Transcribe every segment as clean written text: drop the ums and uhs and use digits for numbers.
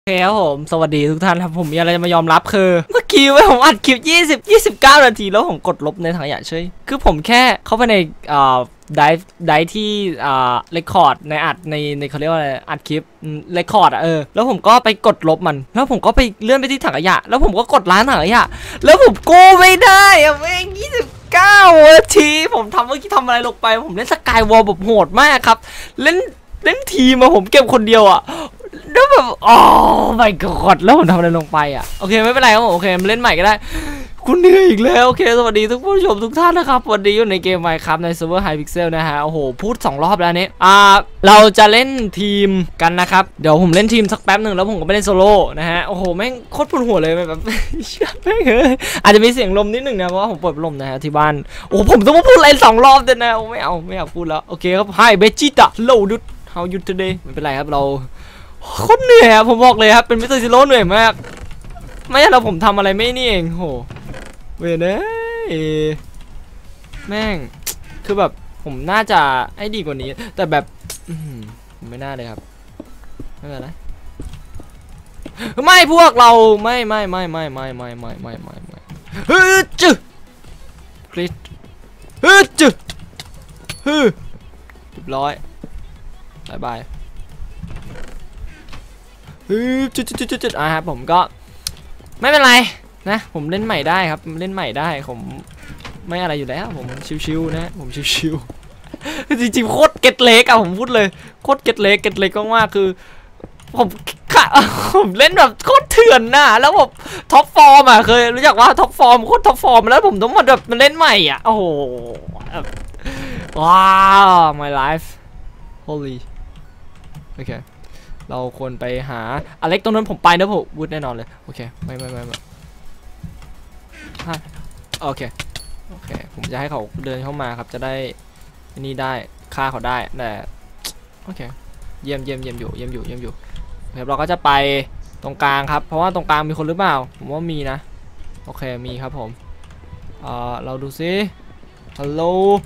โอเคครับผมสวัสดีทุกท่านครับผมมีอะไรจะมายอมรับคือเมื่อกี้ผมอัดคลิป29 นาทีแล้วผมกดลบในถังขยะเฉยคือผมแค่เข้าไปในไดที่เรคคอร์ดในอัดในเขาเรียกว่าอะไรอัดคลิปเรคคอร์ดแล้วผมก็ไปกดลบมันแล้วผมก็ไปเลื่อนไปที่ถังขยะแล้วผมก็กดล้างถังขยะแล้วผมกู้ไม่ได้อะเอง29 นาทีผมเมื่อกี้ทำอะไรลงไปผมเล่นสกายวอลแบบโหดมากครับเล่นทีมาผมเก็บคนเดียวอ่ะแล้วแบบโอ้ my god แล้วผมทำอะไรลงไปอ่ะโอเคไม่เป็นไรครับผมโอเคมาเล่นใหม่ก็ได้คุณเหนื่อยอีกแล้วโอเคสวัสดีทุกผู้ชมทุกท่านนะครับวันนี้อยู่ในเกม Minecraft ในเซิร์ฟเวอร์ Hypixel นะฮะโอ้โหพูด2 รอบแล้วนี้เราจะเล่นทีมกันนะครับเดี๋ยวผมเล่นทีมสักแป๊บหนึ่งแล้วผมก็ไปเล่นโซโล่นะฮะโอ้โหแม่งโคตรปวดหัวเลยแบบแม่งอาจจะมีเสียงลมนิดหนึ่งนะเพราะว่าผมเปิดพัดลมนะฮะที่บ้านโอ้ผมต้องมาพูดอะไร2 รอบเด็ดนะไม่อยากพูดแล้วโอเคครับHi Vegeta Hello dude How you today ไม่เป็นไรครับเราโคตรเหนื่อยผมบอกเลยครับเป็นมิสเตอร์ซีโร่เหนื่อยมากไม่ใช่เราผมทำอะไรไม่นี่เองโหเว้ยนะแม่งคือแบบผมน่าจะให้ดีกว่านี้แต่แบบผมไม่น่าเลยครับไม่เป็นไรไม่พวกเราไม่ฮึจึกริดฮึจึเรียบร้อยบายจุดครับผมก็ไม่เป็นไรนะผมเล่นใหม่ได้ครับเล่นใหม่ได้ผมไม่อะไรอยู่แล้วผมชิวๆนะผมชิวๆจริงๆโคตรเก็ตเล็กอะผมพูดเลยโคตรเก็ตเล็กมากๆคือผมเล่นแบบโคตรเถื่อนน่ะแล้วแบบท็อปฟอร์มอะเคยรู้จักว่าท็อปฟอร์มโคตรท็อปฟอร์มแล้วผมต้องมาแบบมาเล่นใหม่อ่ะโอ้โหว้าว my life holy โอเคเราควรไปหาอเล็กตรงนั้นผมไปนะผมวูดแน่นอนเลยโอเคไม่โอเคผมจะให้เขาเดินเข้ามาครับจะได้นี่ได้ฆ่าเขาได้แต่โอเคเยี่ยมอยู่ครับเราก็จะไปตรงกลางครับเพราะว่าตรงกลางมีคนหรือเปล่าผมว่ามีนะโอเคมีครับผมเราดูซิฮัลโหล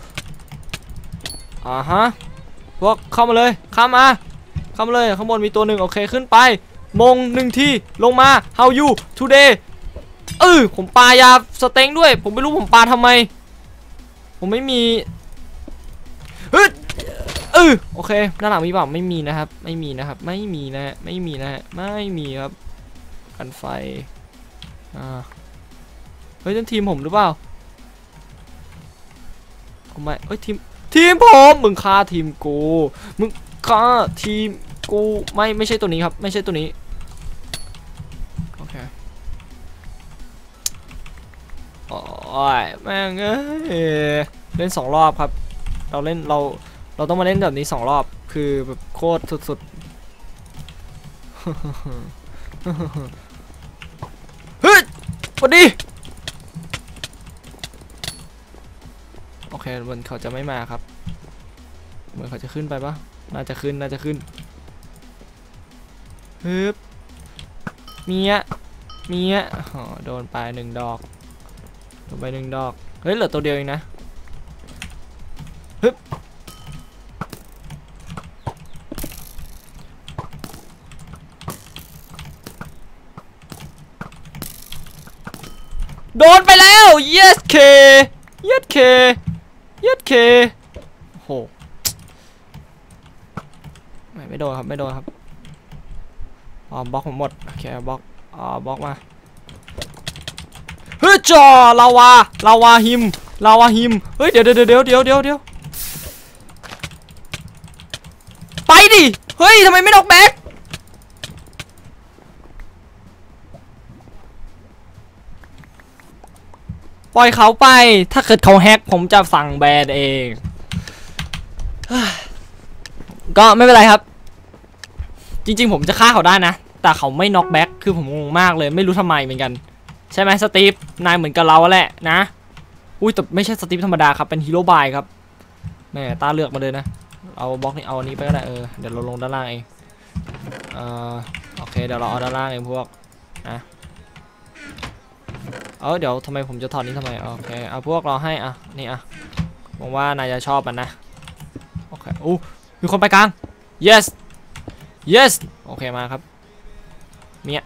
ฮะพวกเข้ามาเลยข้ามมาเลยข้างบนมีตัวหนึ่งโอเคขึ้นไปมง1 ทีลงมา how you today ผมปายาสเต็งด้วยผมไม่รู้ผมปาทำไมผมไม่มีโอเคด้านหลังมีเปล่าไม่มีนะครับไม่มีนะครับไม่มีครับกันไฟเฮ้ยนั่นทีมผมหรือเปล่าไม่ทีมผมมึงฆ่าทีมกูมึงฆ่าทีมกูไม่ใช่ตัวนี้ครับไม่ใช่ตัวนี้โอเคโอ้ยแม่งเล่น2 รอบครับเราต้องมาเล่นแบบนี้2 รอบคือแบบโคตรสุดเฮ้ยสวัสดีโอเคเหมือนเขาจะไม่มาครับเหมือนเขาจะขึ้นไปปะน่าจะขึ้นฮึบเมียโดนไป1 ดอกเฮ้ยเหลือตัวเดียวเองนะฮึบโดนไปแล้ว yes k โอ้โหไม่โดนครับบล็อกผมหมดโอเคบล็อกมาเฮ้ยจอลาวาหิมเฮ้ยเดี๋ยวไปดิเฮ้ยทำไมไม่ดอกแบ็คปล่อยเขาไปถ้าเกิดเขาแฮกผมจะสั่งแบนเองก็ไม่เป็นไรครับจริงๆผมจะฆ่าเขาได้นะแต่เขาไม่น็อกแบ็คคือผมงงมากเลยไม่รู้ทำไมเหมือนกันใช่ไหมสตีฟนายเหมือนกับเราแหละนะแต่ไม่ใช่สตีฟธรรมดาครับเป็นฮีโร่บายครับแม่ตาเลือกมาเลยนะเอาบล็อกนี้เอาอันนี้ไปก็ได้เดี๋ยวเราลงด้านล่างเองโอเคเดี๋ยวเราเอาด้านล่างเองพวกนะเดี๋ยวทำไมผมจะถอดนี้ทำไมโอเคเอาพวกเราให้นี่หวังว่านายจะชอบมันนะโอเคมีคนไปกลาง yes โอเคมาครับเมีย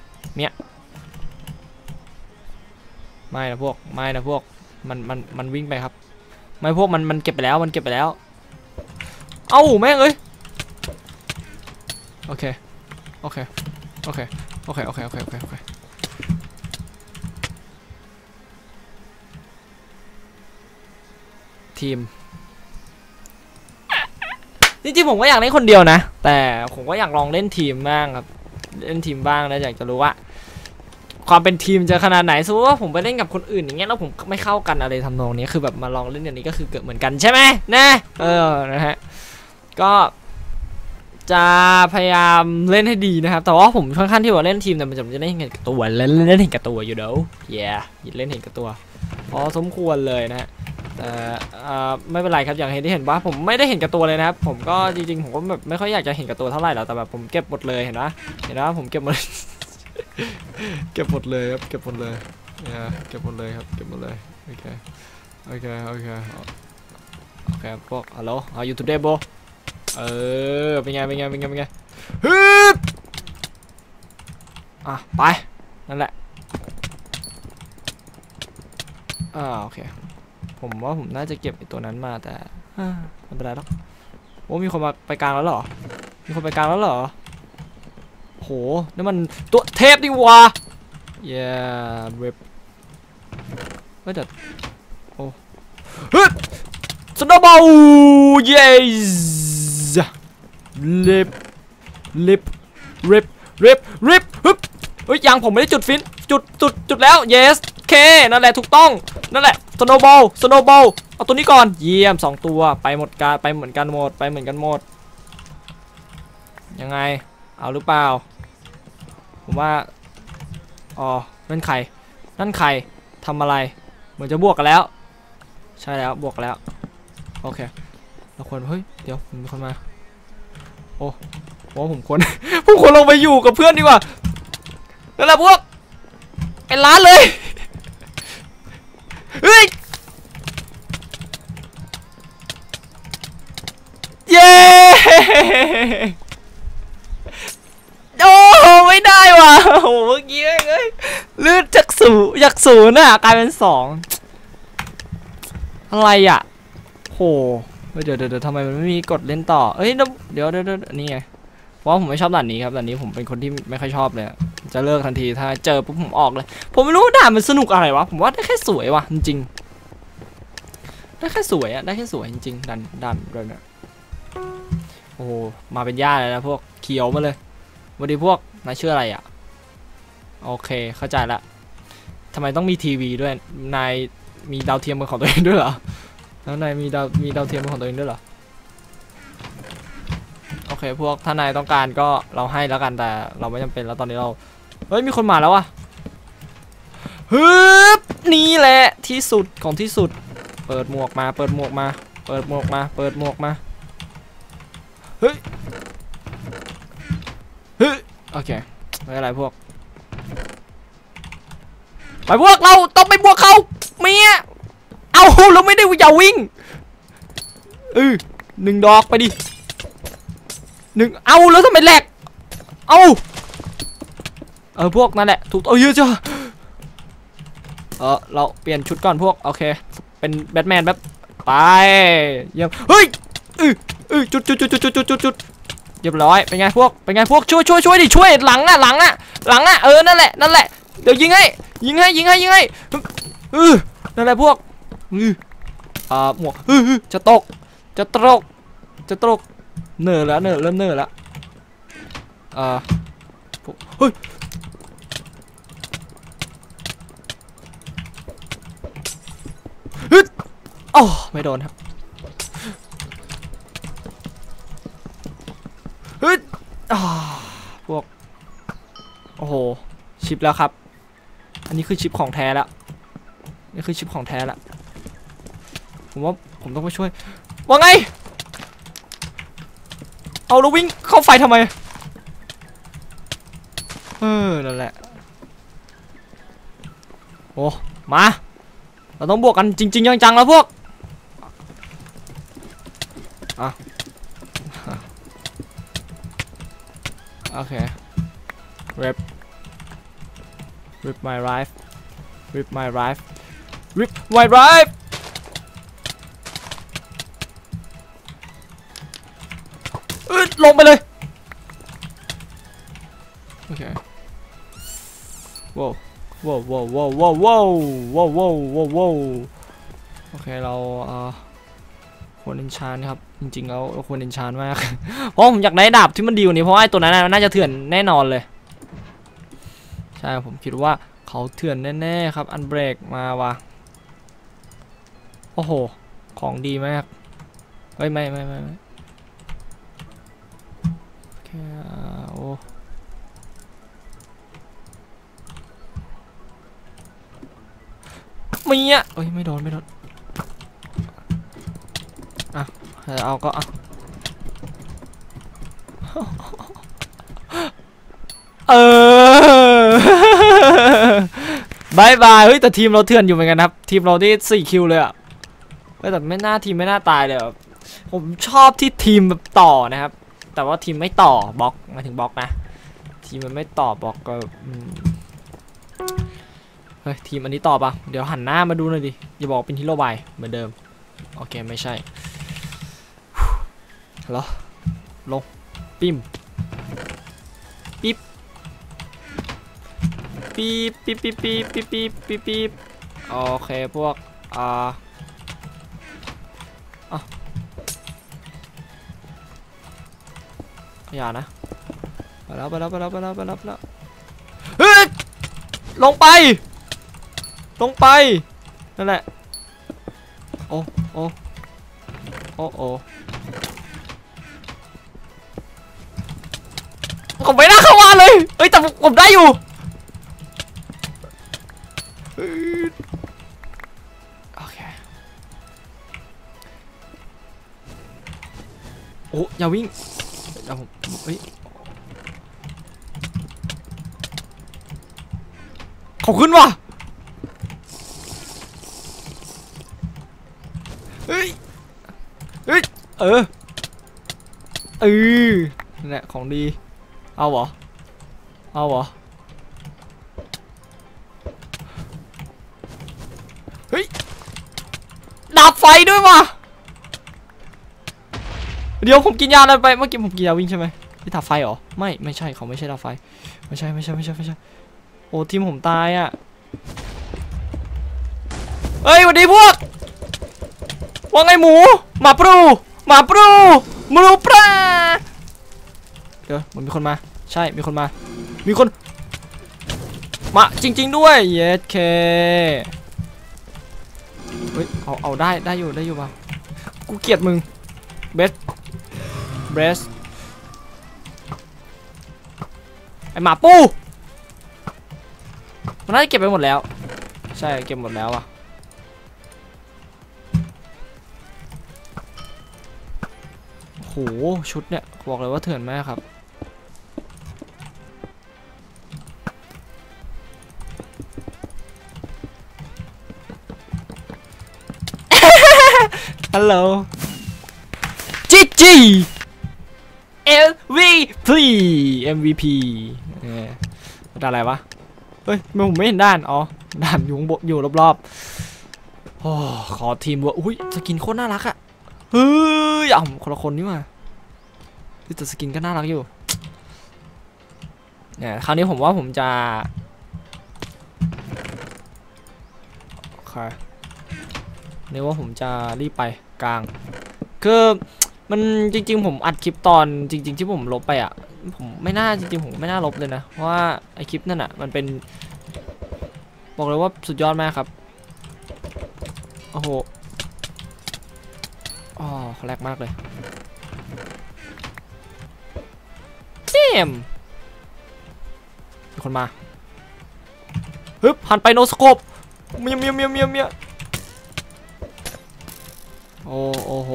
ไม่นะพวกมันวิ่งไปครับไม่พวกมันเก็บไปแล้วเอ้าแม่งเอ้ยโอเคทีมจริงๆผมก็อยากเล่นคนเดียวนะแต่ผมก็อยากลองเล่นทีมบ้างครับเล่นทีมบ้างแล้วอยากจะรู้ว่าความเป็นทีมจะขนาดไหนสมมติว่าผมไปเล่นกับคนอื่นอย่างเงี้ยแล้วผมไม่เข้ากันอะไรทำนองนี้คือแบบมาลองเล่นอย่างนี้ก็คือเกิดเหมือนกันใช่ไหมนะนะฮะก็จะพยายามเล่นให้ดีนะครับแต่ว่าผมค่อนข้างที่ว่าเล่นทีมแต่มันจะเล่นเห็นกับตัวเล่นเห็นกับตัวอยู่เดี๋ยวเล่นเห็นกับตัวพอสมควรเลยนะแต่ไม่เป็นไรครับอย่างที่เห็นว่าผมไม่ได้เห็นกับตัวเลยนะครับผมก็จริงๆผมก็แบบไม่ค่อยอยากจะเห็นกับตัวเท่าไหร่หรอกแต่แบบผมเก็บหมดเลยเห็นปะผมเก็บหมด เก็บหมดเลยครับเก็บหมดเลยครับเก็บหมดเลยโอเคพวกฮัลโหลHow you today bro เป็นไงฮึบไปนั่นแหละโอเคผมว่าผมน่าจะเก็บไอ้ตัวนั้นมาแต่ไม่เป็นไรหรอกโอ้มีคนมาไปกลางแล้วเหรอโหนี่มันตัวเทพดิวะเว็บไม่แต่โอ้ฮึบสโนว์บอลลิบฮึบเฮ้ยยังผมไม่ได้จุดฟินจุดแล้ว yes เคนั่นแหละถูกต้องนั่นแหละสโนว์บอลเอาตัวนี้ก่อนเยี่ยม2ตัวไปเหมือนกันหมดยังไงเอาหรือเปล่าผมว่านั่นใครทำอะไรเหมือนจะบวกกันแล้วใช่แล้วบวกแล้วโอเคเราควรเฮ้ยเดี๋ยวมีคนมาโอ้ผมควร ลงไปอยู่กับเพื่อนดีกว่านั่นแหละพวกไอ้ร้านเลยเฮ้ยเย้โอ้ไม่ได้ว่ะโอ้เมื่อกี้เอ้ยลื่นจากศูนย์น่ะกลายเป็น2อะไรอ่ะโหเดี๋ยวทำไมมันไม่มีกดเล่นต่อเอ้ยเดี๋ยวนี่ไงเพราะผมไม่ชอบด่านนี้ครับด่านนี้ผมเป็นคนที่ไม่ค่อยชอบเลยจะเลิกทันทีถ้าเจอปุ๊บผมออกเลยผมไม่รู้ด่านมันสนุกอะไรวะผมว่าได้แค่สวยว่ะจริงๆได้แค่สวยจริงๆด่านเนี่ยโอ้มาเป็นญาติเลยนะพวกเขียวมาเลยวันนี้พวกนายชื่ออะไรอ่ะโอเคเข้าใจละทำไมต้องมีทีวีด้วยนายมีดาวเทียมเป็นของตัวเองด้วยเหรอแล้วนายมีดาวเทียมเป็นของตัวเองด้วยเหรอโอเคพวกถ้านายต้องการก็เราให้แล้วกันแต่เราไม่จำเป็นแล้วตอนนี้เราเฮ้ยมีคนมาแล้ววะฮึบนี่แหละที่สุดของที่สุดเปิดหมวกมาเฮ้ยโอเคไม่เป็นไรพวกไปพวกเราต้องไปบวกเขาเมียเอาเราไม่ได้อย่าวิ่ง1 ดอกไปดิ1เอาแล้วทำไมแหลกพวกนั่นแหละถูกเยอะจ้ะเราเปลี่ยนชุดก่อนพวกโอเคเป็นแบทแมนแบบไปเยี่ยมเฮ้ยจุดเรียบร้อยเป็นไงพวกช่วยดิช่วยหลังอ่ะนั่นแหละเดี๋ยวยิงให้นั่นแหละพวกหมวกจะตกเริ่มเนอแล้วเฮ้ยไม่โดนครับพวกโอ้โหชิปแล้วครับอันนี้คือชิปของแท้แล้วผมว่าผมต้องไปช่วยว่าไงเอาแล้ววิ่งเข้าไฟทำไมนั่นแหละโอ้มาเราต้องบวกกันจริงๆจังๆแล้วพวกโอเค rip rip my life rip my life rip my life ลงไปเลยโอเคว้าวว้าวว้าวว้าวว้าวว้าวว้าวว้าวว้าวโอเคเราควรเอนชานครับจริงๆแล้วเราควรเอนชานมากเพราะผมอยากได้ดาบที่มันดีกว่านี้เพราะไอ้ตัวนั้นน่าจะเถื่อนแน่นอนเลยใช่ผมคิดว่าเขาเถื่อนแน่ๆครับอันเบรกมาว่ะโอ้โหของดีมากเฮ้ยไม่โอเคโอ้มีอ่ะเอ้ยไม่โดนอ่ะเอาก็เอาบายบายเฮ้ยแต่ทีมเราเถื่อนอยู่เหมือนกันครับทีมเราได้4 คิวเลยอะแต่ไม่น่าทีมไม่น่าตายเลยผมชอบที่ทีมแบบต่อนะครับแต่ว่าทีมไม่ต่อบล็อกมาถึงบล็อกนะทีมมันไม่ต่อบล็อกก็เฮ้ยทีมอันนี้ต่อปะเดี๋ยวหันหน้ามาดูหน่อยดิอย่าบอกเป็นฮีโร่บายเหมือนเดิมโอเคไม่ใช่เหรอลงปิ๊มปิ๊บปิ๊บโอเคพวกอย่านะไปแล้วเฮ้ยลงไปนั่นแหละโอ้ผมไม่น่าเข้ามาเลยเอ้ยแต่ผมได้อยู่โอเคโอ้อย่าวิ่งผมเฮ้ยเขาขึ้นว่ะเฮ้ยนั่นแหละของดีเอาเหรอเฮ้ยดับไฟด้วยว่ะเดี๋ยวผมกินยาอะไรไปเมื่อกี้ผมกินยาวิ่งใช่ไหมที่ดับไฟเหรอไม่ใช่เขาไม่ใช่ดับไฟไม่ใช่โอ้ทีมผมตายอ่ะเฮ้ยวันนี้พวกว่าไงหมูหมาปรูปลาเดี๋ยวมันมีคนมาใช่มีคนมาจริงๆด้วยเยสเคเฮ้ยเอาได้อยู่ป่ะกูเกลียดมึงเบสไอหมาปูมันน่าจะเก็บไปหมดแล้วใช่เก็บหมดแล้วอ่ะโหชุดเนี่ยบอกเลยว่าเถื่อนมากครับฮัลโหลจี MVP ด่านอะไรวะเฮ้ยผมไม่เห็นด่านด่านอยู่รอบๆขอทีมวัวอุ้ยสกินโคตรน่ารักอะเฮ้ยคนละคนนี่มาแต่สกินก็น่ารักอยู่เนี่ยคราวนี้ผมว่าผมจะเนี่ยว่าผมจะรีบไปกลางคือมันจริงๆผมอัดคลิปตอนจริงๆที่ผมลบไปอ่ะผมไม่น่าจริงๆผมไม่น่าลบเลยนะเพราะว่าไอคลิปนั่นอ่ะมันเป็นบอกเลยว่าสุดยอดมากครับโอ้โหแรกมากเลยเจมมีคนมาฮึบหันไปโนสโคปเมียโอ้โห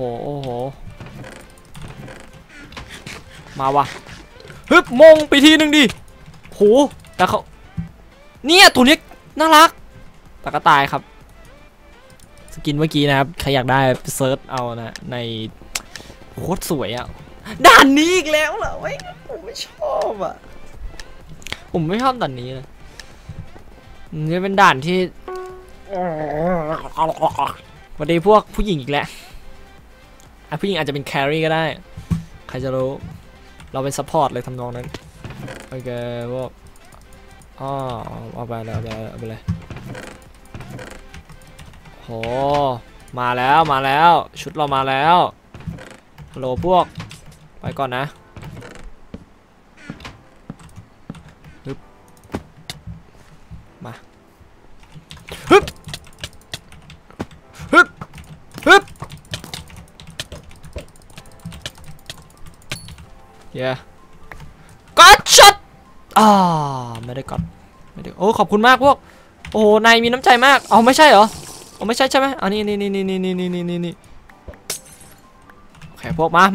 มาว่ะฮึบมงไปทีนึงดิโหแต่เขาเนี่ยตัวนี้น่ารักแต่ก็ตายครับสกินเมื่อกี้นะครับใครอยากได้เซิร์ชเอานะในโคตรสวยอ่ะด่านนี้อีกแล้วเหรอผมไม่ชอบอ่ะผมไม่ชอบด่านนี้เลยนี่เป็นด่านที่วันนี้พวกผู้หญิงอีกแล้วผู้หญิงอาจจะเป็นแครี่ก็ได้ใครจะรู้เราเป็นซัพพอร์ตเลยทำนองนั้นโอเคพวกเอาไปเลยเอาไปเลยโหมาแล้วชุดเรามาแล้วฮัลโหลพวกไปก่อนนะฮึบมาฮึบก็ช็อตไม่ได้กดไม่ได้โอ้ขอบคุณมากพวกโอ้นายมีน้ำใจมากไม่ใช่เหรอไม่ใช่ใช่ไหมนี่โอเคพวกมา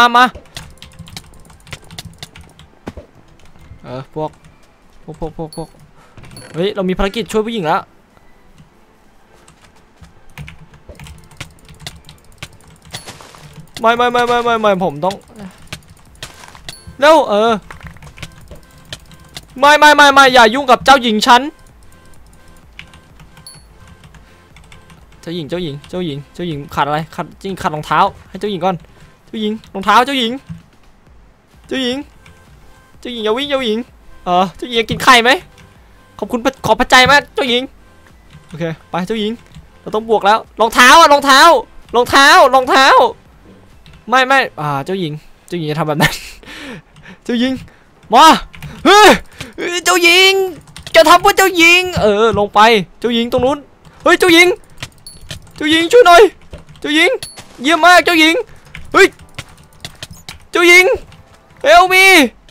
พวกเฮ้ยเรามีภารกิจช่วยผู้หญิงแล้วไม่ผมต้องเร็วไม่อย่ายุ่งกับเจ้าหญิงฉันเจ้าหญิงขาดอะไรขาดรองเท้าให้เจ้าหญิงก่อนเจ้าหญิงรองเท้าเจ้าหญิงอย่าวิ่งเจ้าหญิงเจ้าหญิงกินไข่ไหมขอบคุณขอบพระใจมากเจ้าหญิงโอเคไปเจ้าหญิงเราต้องบวกแล้วรองเท้ารองเท้าไม่เจ้าหญิงจะทำแบบนั้นเจ้าหญิงมาเจ้าหญิงจะทำเพื่อเจ้าหญิงลงไปเจ้าหญิงตรงนู้นเฮ้ยเจ้าหญิงช่วยหน่อยเจ้าหญิงเยี่ยมมากเจ้าหญิงเฮ้ยเจ้าหญิงเฮลมี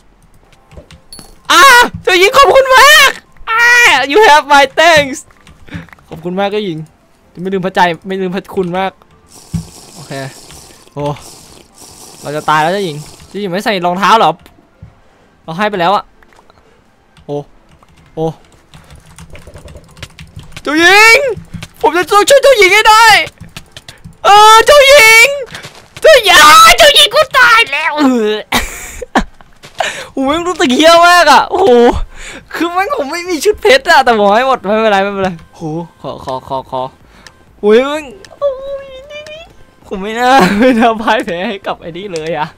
เจ้าหญิงขอบคุณมาก you have my thanks ขอบคุณมากเจ้าหญิงไม่ลืมพระใจไม่ลืมพระคุณมากโอเคโอ้เราจะตายแล้วเจ้าหญิงไม่ใส่รองเท้าหรอเราให้ไปแล้วอะโอ้เจ้าหญิงผมจะช่วยเจ้าหญิงให้ได้เจ้าหญิงกูตายแล้วโอ้ยรู้สึกเหี้ยมากอะโอ้โหคือมันผมไม่มีชุดเพชรอะแต่บอกให้หมดไม่เป็นไรโหขอโอ้ยมึงผมไม่น่าพ่ายแพ้ให้กับไอ้นี่เลยอะ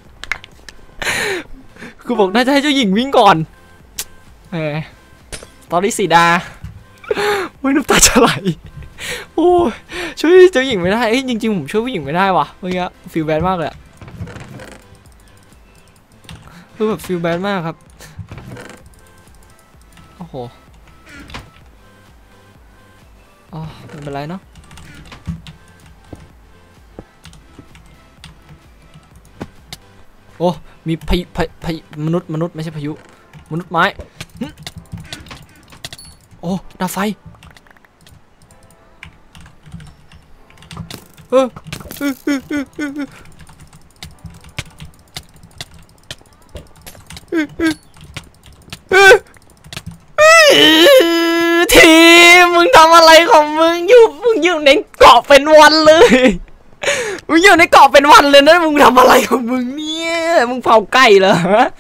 คือบอกน่าจะให้เจ้าหญิงวิ่งก่อนตอนนี้สีดาไม่น้ำตาจะไหลโอ้ช่วยเจ้าหญิงไม่ได้จริงๆผมช่วยผู้หญิงไม่ได้ว่ะเมื่อกี้ฟีลแบดมากเลยคือแบบฟีลแบดมากครับโอ้โหไม่เป็นไรเนาะโอ้มีพายุมนุษย์ไม่ใช่พายุมนุษย์ไม้โอ้ดาบไฟทีมึงทำอะไรของมึงอยู่ในเกาะเป็นวันเลยมึงอยู่ในเกาะเป็นวันเลยนะมึงทำอะไรของมึงเนี่ยมึงเผาไก่เหรอ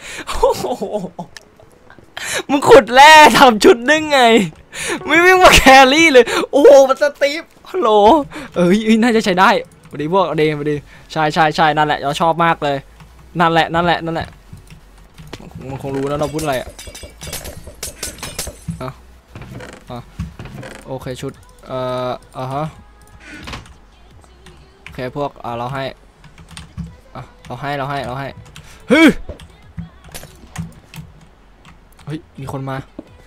มึงขุดแร่ทำชุดนึงไงไม่วิ่งมาแครี่เลยโอ้มันสตีฟฮัลโหลน่าจะใช้ได้พอดีพวกเดมพอดีใช่นั่นแหละเราชอบมากเลยนั่นแหละมันคงรู้นะเราพูดอะไรโอเคชุดฮะโอเคพวกเราให้เฮ้ยมีคนมา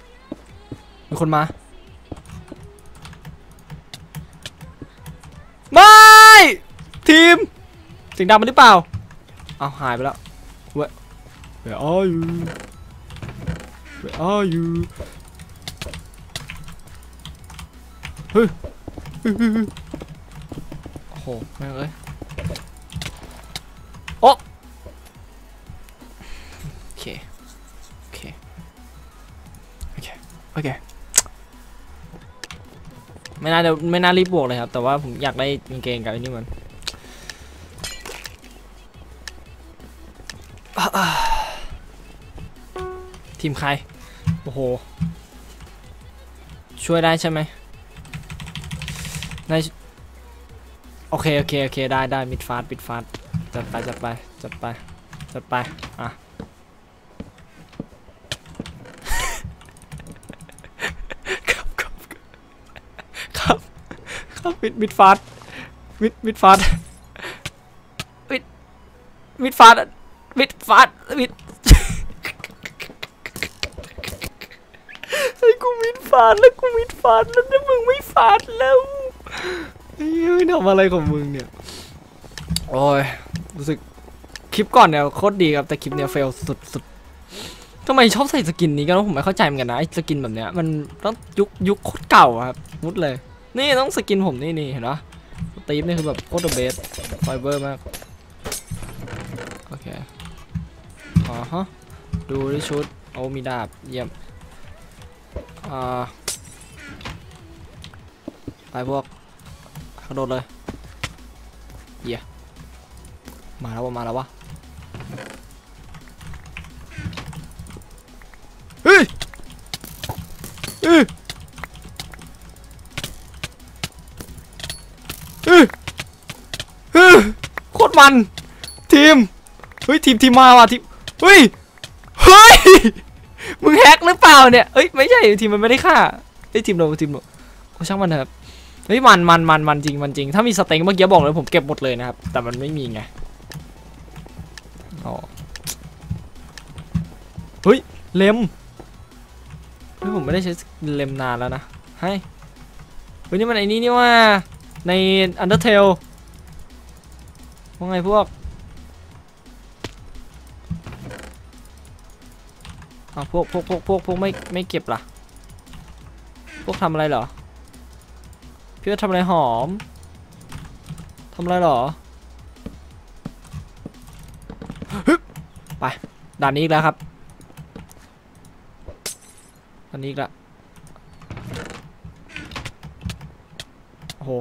ไม่ทีมเสียงดังมันหรือเปล่าหายไปแล้วWhere are you เฮ้ยโอ้โหแม่งเลยโอเคไม่น่ารีบบวกเลยครับแต่ว่าผมอยากได้กางเกงกับไอ้นี่มันทีมใครโอ้โหช่วยได้ใช่ไหมในโอเคได้มิดฟาสจัดไปอ่ะครับมิดฟาสมิดฟาสไอ้กูมิดฟาสแล้วเนี่ยมึงไม่ฟาสแล้วเฮ้ยทำอะไรของมึงเนี่ยโอ้ยรู้สึกคลิปก่อนเนี่ยโคตรดีครับแต่คลิปเนี่ยเฟลสุดทำไมชอบใส่สกินนี้กันผมไม่เข้าใจเหมือนกันนะไอ้สกินแบบเนี้ยมันต้องยุคโคตรเก่าครับมุดเลยนี่ต้องสกินผมนี่เห็นปะตีฟนี่คือแบบโคตรเบสไฟเบอร์มากโอเคอ๋อฮะดูที่ชุดโอ้มีดาบเยี่ยมไปพวกกระโดดเลยเยี่ยมาแล้ววะเฮ้ยโคตรมันทีมเฮ้ยทีมมาว่ะทีมเฮ้ยมึงแฮกหรือเปล่าเนี่ยเอ้ยไม่ใช่ทีมมันไม่ได้ฆ่าเฮ้ยทีมเราโอ้ช่างมันเถอะเฮ้ยมันจริงถ้ามีสเต็งเมื่อกี้บอกเลยผมเก็บหมดเลยนะครับแต่มันไม่มีไงอ๋อเฮ้ยเล็มเฮ้ยผมไม่ได้ใช้เล็มนานแล้วนะให้เฮ้ยนี่มันไอ้นี่นี่ว่าใน Undertale ว่าไงพวกพวกไม่เก็บล่ะพวกทำอะไรเหรอพี่ว่าทำอะไรหอมทำอะไรเหรอไปด่านนี้อีกแล้วครับด่านนี้อีกแล้วโอ้โห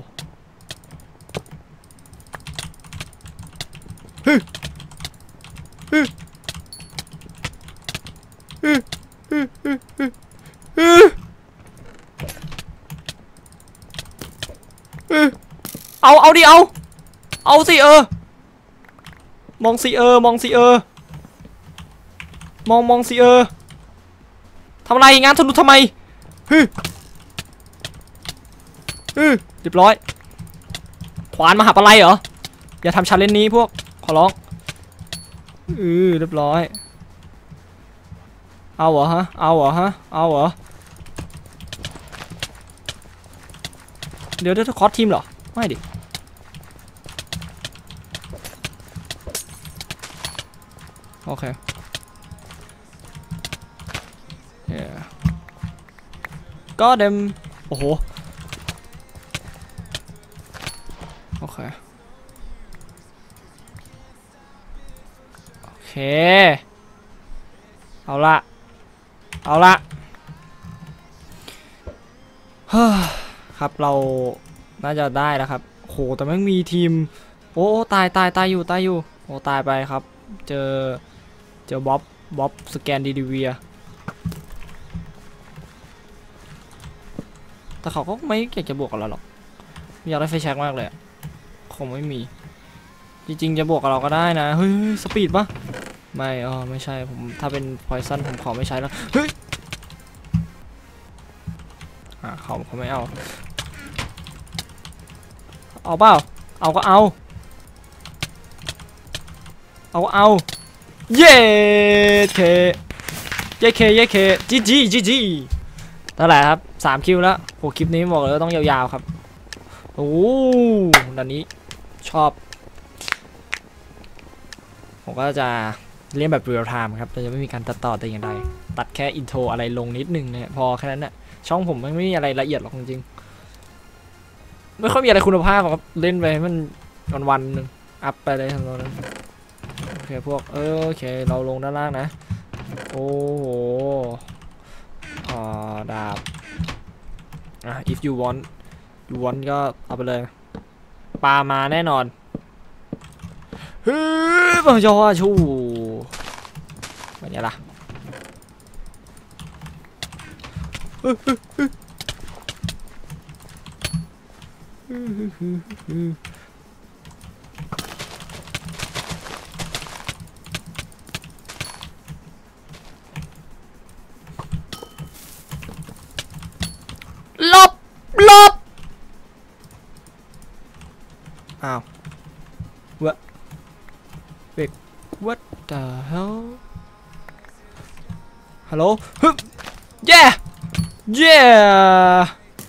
เอาดิเอาสิมองสิมองสิมองสิทำอะไรงานทะลุทำไมเรียบร้อยขวานมหาปะไลเหรออย่าทำชาเลนจ์นี้พวกขอร้องเรียบร้อยเอาเหรอฮะเอาเหรอเดี๋ยวคอสทีมเหรอไม่ดิโอเคก็เดมโอ้โหโอเคเอาละครับเราน่าจะได้แล้วครับโหแต่ไม่มีทีมโอ้ตายอยู่โอ้ตายไปครับเจอบ๊อบสแกนดีเวียแต่เขาก็ไม่อยากจะบวกกับเราหรอกอยากได้ไฟแช็กมากเลยคงไม่มีจริงๆจะบวกกับเราก็ได้นะเฮ้ยสปีดปะไม่ใช่ผมถ้าเป็นพอยซันผมขอไม่ใช้แล้วเฮ้ยเขาไม่เอาเปล่าเอาก็เอาเย้เคจีเท่าไหร่ครับ3 คิวแล้วโหคลิปนี้บอกเลยว่าต้องยาวๆครับโอ้ด้านนี้ชอบผมก็จะเล่นแบบเรียลไทม์ครับแต่จะไม่มีการตัดต่อแต่อย่างใดตัดแค่อินโทรอะไรลงนิดนึงเนี่ยพอแค่นั้นน่ะช่องผมไม่มีอะไรละเอียดหรอกจริงๆไม่ค่อยมีอะไรคุณภาพครับเล่นไปมันวันนึงอัพไปเลยทั้งนั้นโอเคพวกโอเคเราลงด้านล่างนะโอ้โหดาบif you want ก็เอาไปเลยปลามาแน่นอนเฮ้ยบางยอชูแบบนี้ล่ะหลบหลบอ้าว what the hell ฮัลโหลฮึบ yeah yeah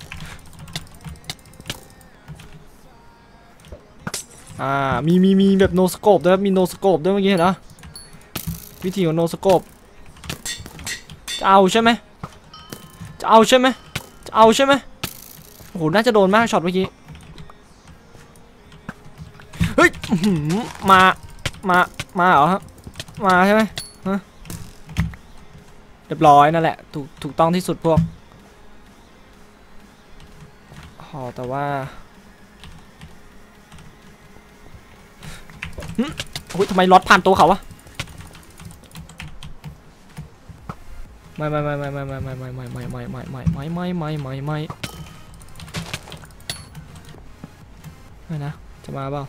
มีแบบ no scope ด้วยมี no scope ด้วยเมื่อกี้เห็นนะวิธีของ no scope จะเอาใช่ไหมจะเอาใช่ไหมจะเอาใช่ไหมโอ้โหน่าจะโดนมากช็อตเมื่อกี้เฮ้ยมาเหรอฮะมาใช่ไหมฮะเรียบร้อยนั่นแหละถูกต้องที่สุดพวกแต่ว่าโอ้ยทำไมรถผ่านตัวเขาวะไม่นะจะมาเปล่า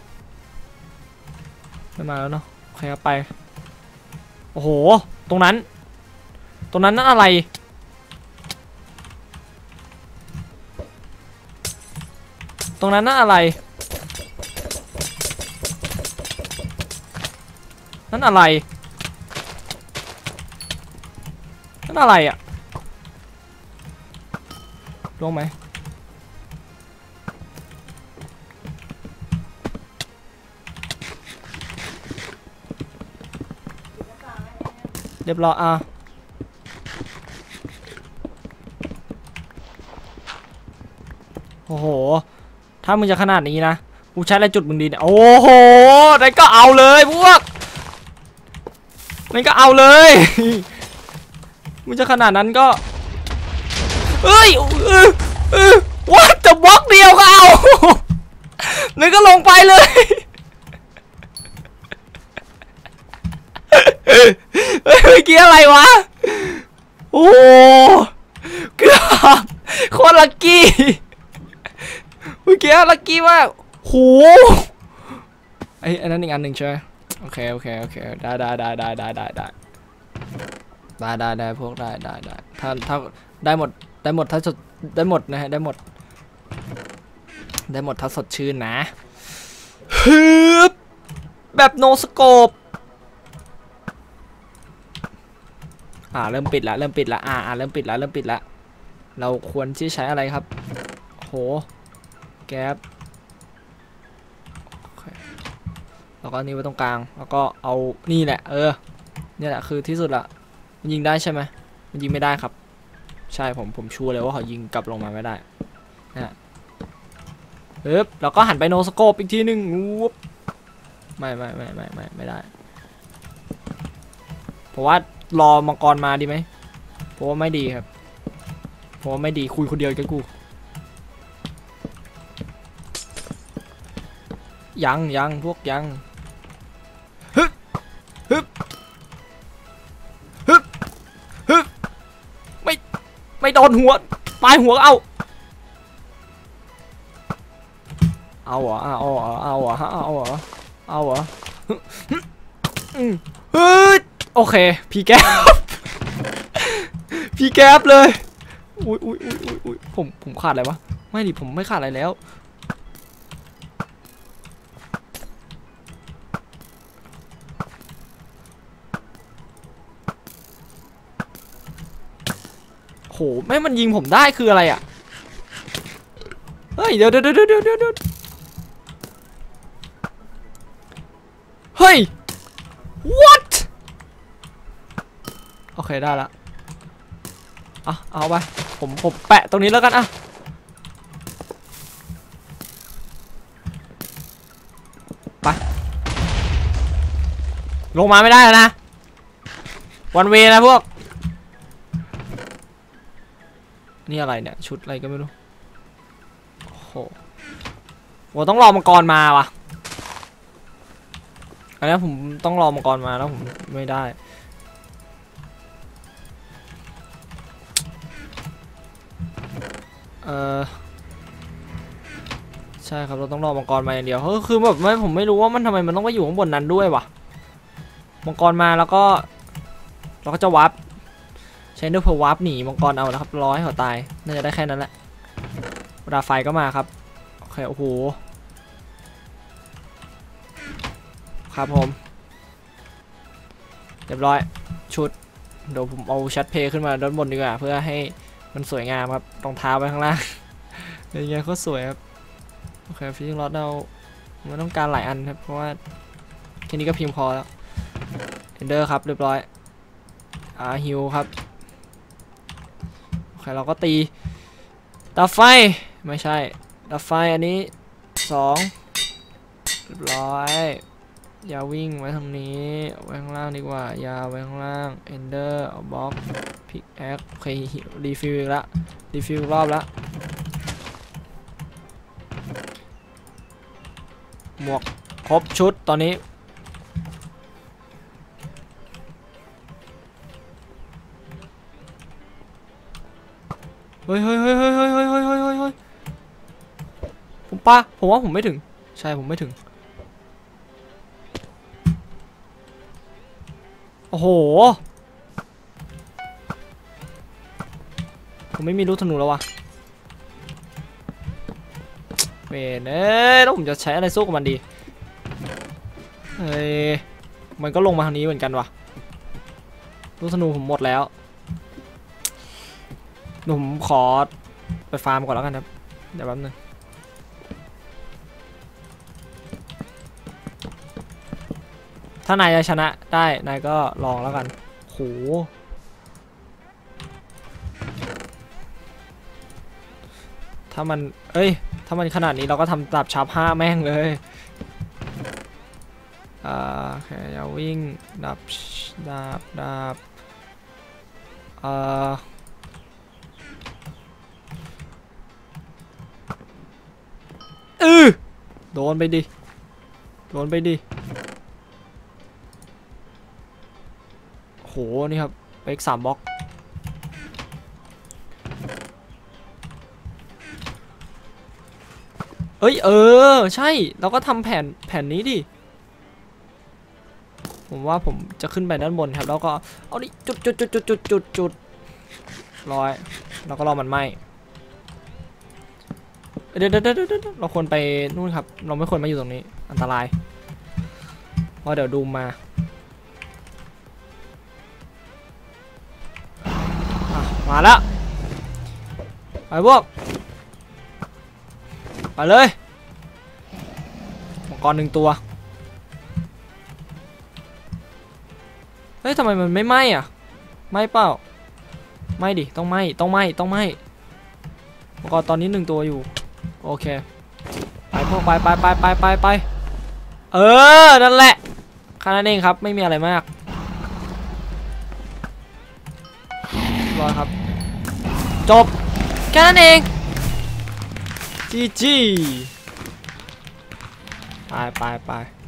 ไม่มาแล้วเนาะใครเอาไปโอ้โหตรงนั้นนั่นอะไรตรงนั้นนั่นอะไรนั่นอะไรอ่ะลงไหมเรียบร้อยโอ้โหถ้ามึงจะขนาดนี้นะกูใช้อะไรจุดมึงดีเนี่ยโอ้โหนั่นก็เอาเลยพวกนั่นก็เอาเลยมึงจะขนาดนั้นก็เอ้ยวัดจะบล็อกเดียวก็เอานั่นก็ลงไปเลยเมื่อกี้อะไรวะโอ้เกือบโคตรลัคกี้เมื่อกี้ลัคกี้มากโหอันนั้นอีกอันหนึ่งใช่ไหมโอเคได้พวกได้ถ้าได้หมดถ้าสดได้หมดนะฮะได้หมดถ้าสดชื่นนะฮึบแบบโนสโคปเริ่มปิดละเริ่มปิดละเราควรที่ใช้อะไรครับโหแก๊ปแล้วก็นี่ไว้ตรงกลางแล้วก็เอานี่แหละนี่แหละคือที่สุดละมันยิงได้ใช่ไหมมันยิงไม่ได้ครับใช่ผมชัวร์เลยว่าเขายิงกลับลงมาไม่ได้นะแล้วก็หันไปโนสโคปอีกทีนึงไม่ได้เพราะว่ารอมังกรมาดีไหมเพราะว่าไม่ดีครับเพราะว่าไม่ดีคุยคนเดียวกันกูยังพวกยังฮึบไม่โดนหัวปลายหัวเอาเหรอโอเคพี่แก๊ปเลยอุ้ยผมขาดอะไรวะไม่ดิผมไม่ขาดอะไรแล้วโหแม่มันยิงผมได้คืออะไรอ่ะเฮ้ยเดี๋ยวเฮ้ย what โอเคได้ละเอาไปผมแปะตรงนี้แล้วกันไปลงมาไม่ได้แล้วนะวันเวนะพวกนี่อะไรเนี่ยชุดอะไรก็ไม่รู้โอ้โหต้องรอมังกรมาวะอันนี้ผมต้องรอมังกรมาแล้วผมไม่ได้เออใช่ครับเราต้องรอมังกรมาอย่างเดียวคือแบบผมไม่รู้ว่ามันทำไมมันต้องไปอยู่ข้างบนนั้นด้วยวะมังกรมาแล้วก็เราก็จะวาร์ปใช้เนื้อเพลวาร์ปหนีมังกรเอานะครับรอให้เขาตายน่าจะได้แค่นั้นแหละเวลาไฟก็มาครับโอเคโอ้โหครับผมเรียบร้อยชุดเดี๋ยวผมเอาชัดเพย์ขึ้นมาด้านบนดีกว่าเพื่อให้มันสวยงามครับรองเท้าไว้ข้างล่างยังไงก็สวยครับโอเคฟิชชิ่งล็อตเราไม่ต้องการหลายอันครับเพราะว่าแค่นี้ก็เพียงพอแล้วเอนเดอร์ครับเรียบร้อยฮิวครับโอเคเราก็ตีดาบไฟไม่ใช่ดาบไฟอันนี้2เรียบร้อยอย่าวิ่งไว้ทางนี้ไว้ข้างล่างดีกว่าอย่าไว้ข้างล่างเอนเดอร์เอาบล็อกพิกแอคโอเครีฟิลอีกละรีฟิลรอบละหมวกครบชุดตอนนี้เฮ้ยผมว่าผมไม่ถึงใช่ผมไม่ถึงโอ้โหผมไม่มีลูกธนูแล้ววะเมนแล้วผมจะใช้อะไรสู้กับมันดีเฮ้ยมันก็ลงมาทางนี้เหมือนกันวะลูกธนูผมหมดแล้วผมขอไปฟาร์มก่อนแล้วกันครับเดี๋ยวแป๊บนึงถ้านายจะชนะได้นายก็ลองแล้วกันโหถ้ามันถ้ามันขนาดนี้เราก็ทำดาบชาร์ป5แม่งเลยโอเคอย่าวิ่งดาบโดนไปดิโหนี่ครับเบรก3บล็อกใช่เราก็ทำแผ่นนี้ดิผมว่าผมจะขึ้นไปด้านบนครับแล้วก็เอาดิจุดร้อยแล้วก็รอมันไหม้เดี๋ยวเราควรไปนู่นครับเราไม่ควรมาอยู่ตรงนี้อันตรายเพราะเดี๋ยวดูมาแล้วไปพวกไปเลยมังกร1ตัวเฮ้ยทำไมมันไม่ไหม้อ่ะไหม้เปล่าไหม้ดิต้องไหม้มังกรตอนนี้1ตัวอยู่โอเคไปพวกไปนั่นแหละแค่นั้นเองครับไม่มีอะไรมากรอครับจบแค่นั้นเองจีไป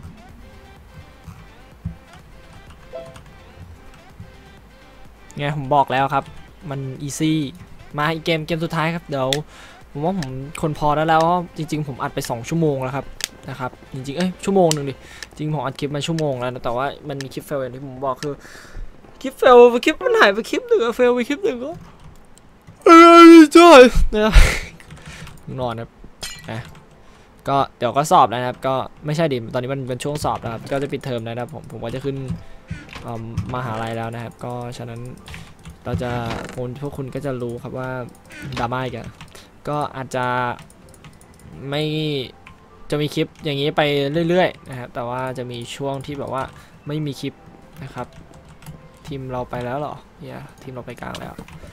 ไงผมบอกแล้วครับมันอีซี่มาอีกเกมสุดท้ายครับเดี๋ยวผมว่าผมคนพอแล้วจริงๆผมอัดไป2ชั่วโมงแล้วครับนะครับจริงๆชั่วโมงหนึ่งดิจริงผมอัดคลิปมาชั่วโมงแล้วนะแต่ว่ามันมีคลิปเฟลอย่างที่ผมบอกคือคลิปเฟลคลิปมันหายไปคลิปหนึ่งเฟลไปคลิปหนึ่งก็ใช่นะครับนอนครับก็เดี๋ยวก็สอบแล้วนะครับก็ไม่ใช่ดิตอนนี้มันเป็นช่วงสอบนะครับก็จะปิดเทอมแล้วนะครับผมก็จะขึ้นมหาลัยแล้วนะครับก็ฉะนั้นเราจะพวกคุณก็จะรู้ครับว่าดราม่าอีกก็อาจจะไม่จะมีคลิปอย่างนี้ไปเรื่อยๆนะครับแต่ว่าจะมีช่วงที่แบบว่าไม่มีคลิปนะครับทีมเราไปแล้วเหรอเนี่ยทีมเราไปกลางแล้ว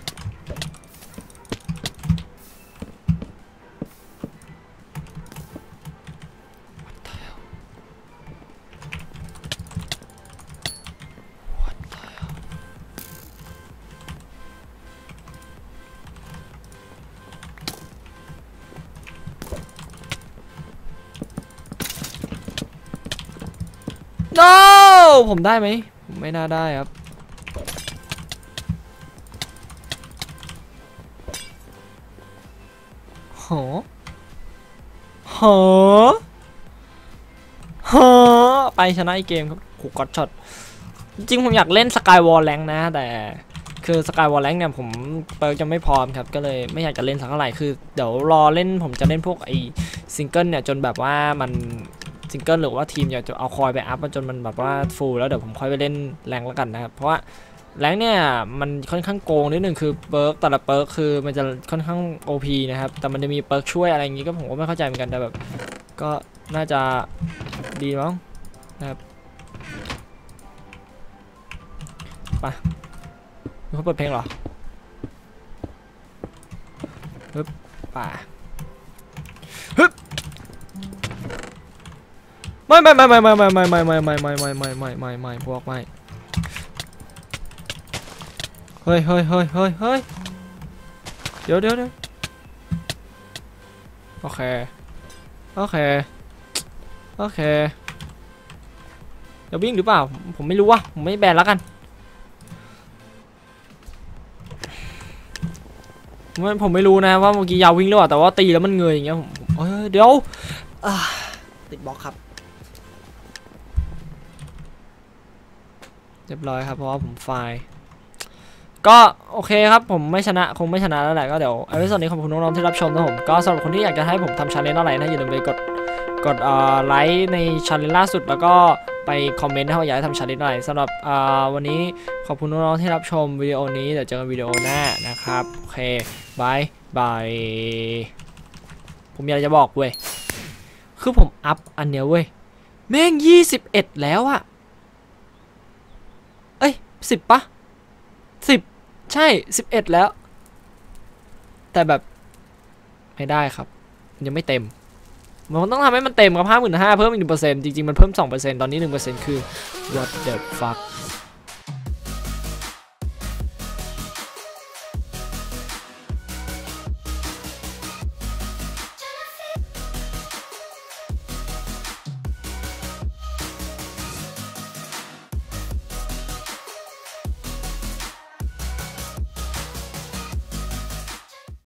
no ผมได้ไหมผมไม่น่าได้ครับหไปชนะอีกเกมครับขู่ก็อดช็อตจริงผมอยากเล่นสกายวอลแรงนะแต่คือสกายวอลแรงเนี่ยผมเปิร์กจะไม่พร้อมครับก็เลยไม่อยากจะเล่นสักเท่าไหร่คือเดี๋ยวรอเล่นผมจะเล่นพวกไอซิงเกิลเนี่ยจนแบบว่ามันซิงเกิลหรือว่าทีมอยากจะเอาคอยไปอัพมาจนมันแบบว่าฟูลแล้วเดี๋ยวผมค่อยไปเล่นแรงแล้วกันนะครับเพราะว่าแรงเนี่ยมันค่อนข้างโกงนิดนึงคือเปิร์กแต่ละเปิร์กคือมันจะค่อนข้าง OP นะครับแต่มันจะมีเปิร์กช่วยอะไรอย่างงี้ก็ผมก็ไม่เข้าใจเหมือนกันแต่แบบก็น่าจะดีมั้งนะครับไปเขาเปิดเพลงเหรอฮึบป่าฮึบไม่พวกไม่เฮ้ยเดี๋ยวโอเคเดี๋ยววิ่งหรือเปล่าผมไม่รู้ว่ะผมไม่แบนแล้วกันผมไม่รู้นะว่าเมื่อกี้ยาววิ่งหรือเปล่าแต่ว่าตีแล้วมันเงยอย่างเงี้ยผมเดี๋ยวติดบล็อกครับเรียบร้อยครับเพราะว่าผมไฟล์ก็โอเคครับผมไม่ชนะคงไม่ชนะแล้วแหละก็เดี๋ยวในส่วนนี้ขอบคุณน้องๆที่รับชมนะผมก็สำหรับคนที่อยากจะให้ผมทำชาเลนจ์อะไรนะอย่าลืมไปกดไลค์ในชาเลนจ์ล่าสุดแล้วก็ไปคอมเมนต์ให้ว่าอยากให้ทำชาเลนจ์อะไรสำหรับวันนี้ขอบคุณน้องๆที่รับชมวิดีโอนี้เดี๋ยวเจอกันวิดีโอหน้านะครับโอเคบายผมอยากจะบอกเว้ยคือผมอัพอันเนี้ยเว้ยแม่ง21แล้วอะเอ้ย10ปะ10ใช่11แล้วแต่แบบไม่ได้ครับมันยังไม่เต็มมันต้องทำให้มันเต็มกับ 55,000 เพิ่มอีก 1% จริงๆมันเพิ่ม 2% ตอนนี้ 1% คือ what the fuck